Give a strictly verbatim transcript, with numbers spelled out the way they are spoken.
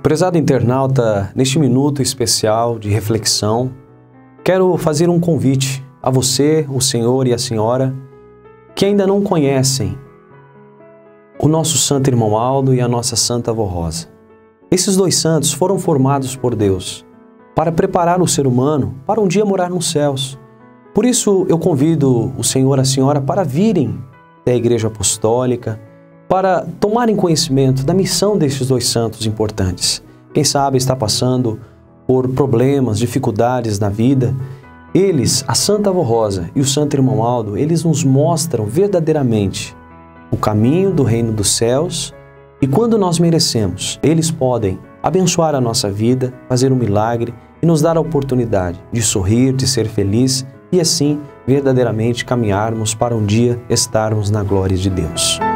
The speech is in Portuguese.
Prezado internauta, neste minuto especial de reflexão, quero fazer um convite a você, o senhor e a senhora, que ainda não conhecem o nosso santo irmão Aldo e a nossa santa avó Rosa. Esses dois santos foram formados por Deus para preparar o ser humano para um dia morar nos céus. Por isso eu convido o senhor e a senhora para virem da Igreja Apostólica, para tomarem conhecimento da missão destes dois santos importantes. Quem sabe está passando por problemas, dificuldades na vida. Eles, a Santa Avó Rosa e o Santo Irmão Aldo, eles nos mostram verdadeiramente o caminho do reino dos céus, e quando nós merecemos, eles podem abençoar a nossa vida, fazer um milagre e nos dar a oportunidade de sorrir, de ser feliz e assim verdadeiramente caminharmos para um dia estarmos na glória de Deus.